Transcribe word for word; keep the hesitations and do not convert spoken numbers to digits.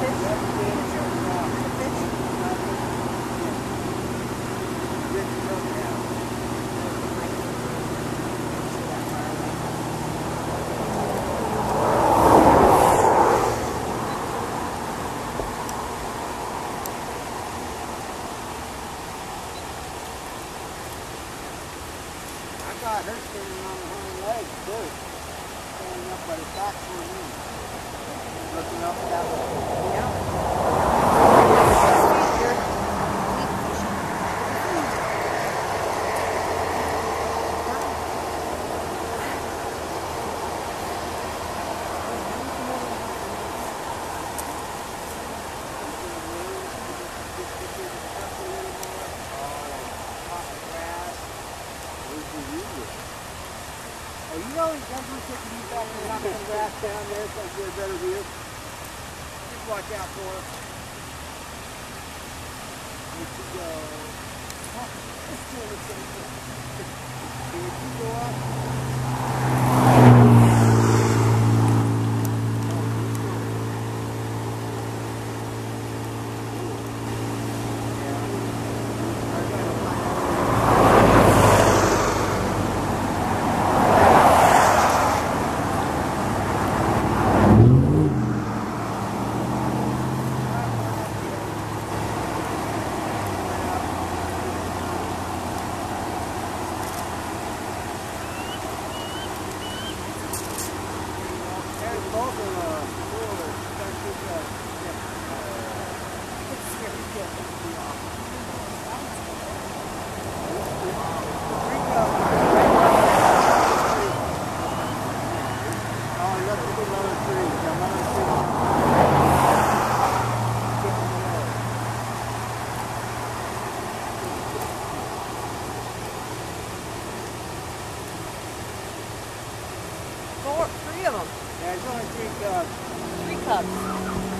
got her standing on her hind legs too. Standing up with her back on me. Looking up that way. Yeah. Oh, you know, you guys want to take you back and knock some grass down there so I get a better view. Just watch out for it. Here she goes. Oh, let's do the same thing. Here she go up. Four, three of them. Yeah, there's only three cubs. Three cubs.